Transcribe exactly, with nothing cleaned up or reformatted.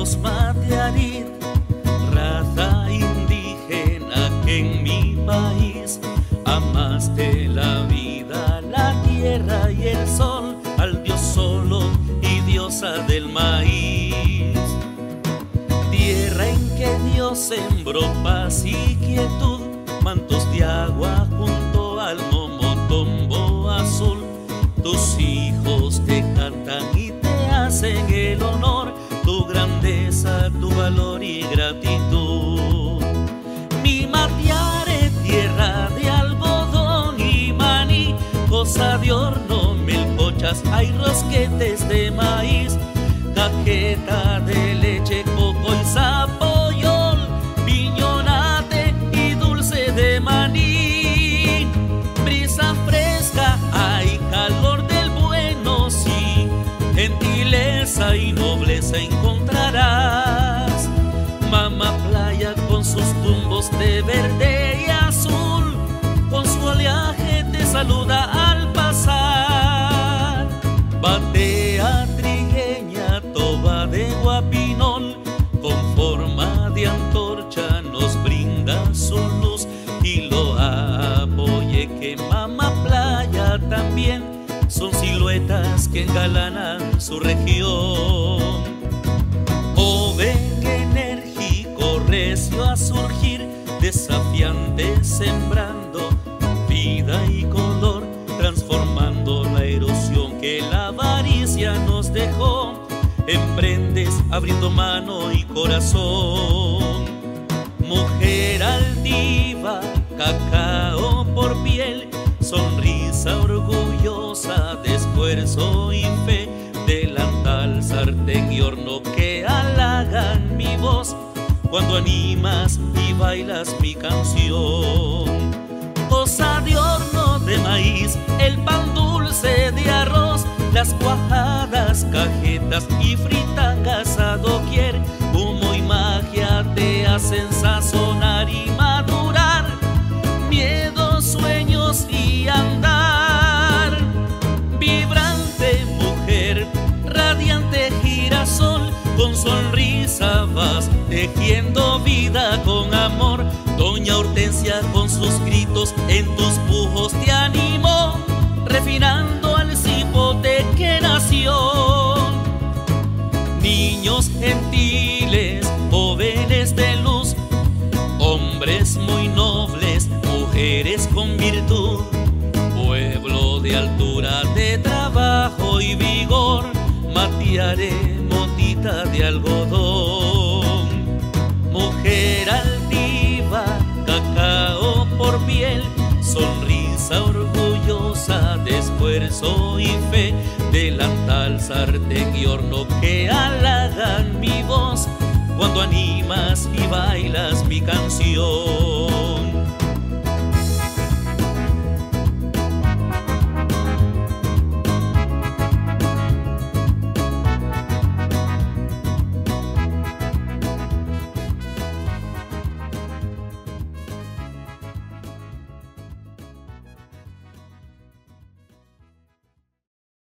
pueblos Matiarit, raza indígena que en mi país amaste la vida, la tierra y el sol, al Dios solo y diosa del maíz. Tierra en que Dios sembró paz y quietud, mantos de agua junto al momotombo azul. Tus hijos te cantan y te hacen el honor, tu grandeza, tu valor y gratitud. Mi Matiare, tierra de algodón y maní, cosa de horno, melcochas, hay rosquetes de maíz, cajeta de leche, coco y zapoyol, piñonate y dulce de maní. Brisa fresca, hay calor del bueno, sí, gentileza y nobleza encontrarás. Mamá playa con sus tumbos de verde y azul, con su oleaje te saluda al pasar. Batea trigueña, toba de guapinol, con forma de antorcha nos brinda su luz, y lo apoye que Mamá playa también son siluetas que engalanan su región. Joven enérgico, recio a surgir, desafiante sembrando vida y color, transformando la erosión que la avaricia nos dejó. Emprendes abriendo mano y corazón. Mujer altiva, cacao por piel, sonrisa orgullosa de esfuerzo y fe, delantal, sartén y horno que halagan mi voz cuando animas y bailas mi canción. Cosa de horno de maíz, el pan dulce de arroz, las cuajadas, cajetas y fritangas a doquier, humo y magia te hacen sazonar y madurar, miedos, sueños y andar. Vibrante mujer, radiante girasol, con sonrisa vas tejiendo vida con amor. Doña Hortensia con sus gritos en tus pujos te animó, refinando al cipote que nació. Niños gentiles, jóvenes de luz, hombres muy nobles, mujeres con virtud, pueblo de altura, de trabajo y vigor, Matiare, motita de algodón. Mujer altiva, cacao por piel, sonrisa orgullosa de esfuerzo y fe, delantal, sartén y horno que halagan mi voz cuando animas y bailas mi canción.